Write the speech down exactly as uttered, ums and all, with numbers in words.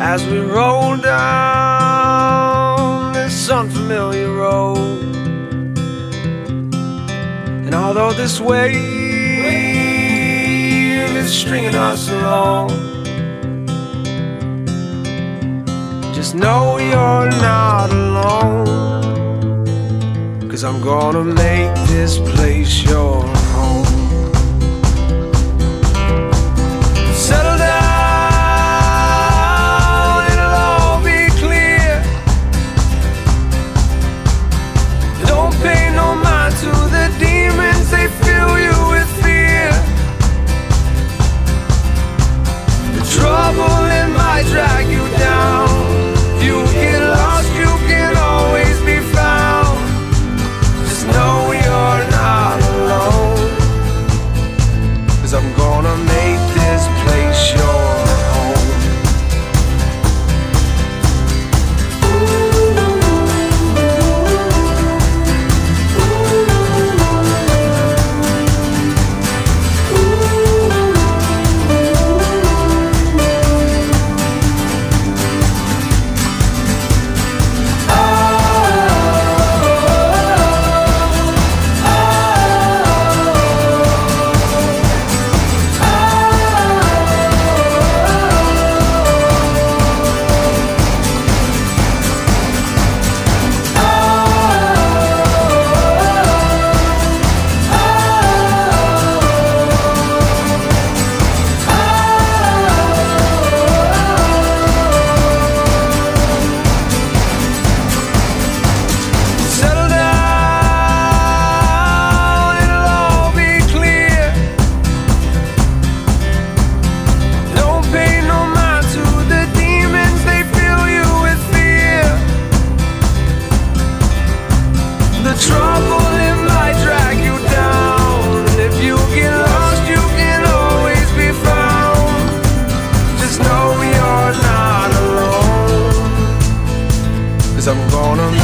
as we roll down this unfamiliar road. And although this wave is stringing us along, just know you're not alone, 'cause I'm gonna make this place your home. Settle down, it'll all be clear. Don't pay no mind to the demons, they fill you with fear. The trouble, it might drag you down. If you get lost, you can always be found. Just know you're not alone, 'cause I'm gonna make this place your home. The trouble, it might drag you down. If you get lost, you can always be found. Just know you're not alone, 'cause I'm gonna